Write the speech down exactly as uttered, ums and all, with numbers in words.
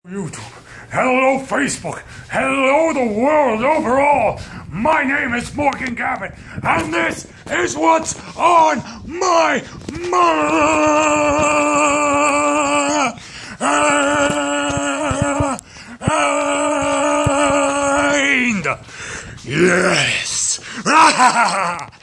YouTube, hello Facebook, hello the world overall. My name is Morgan Gavin, and this is what's on my mind. Yes.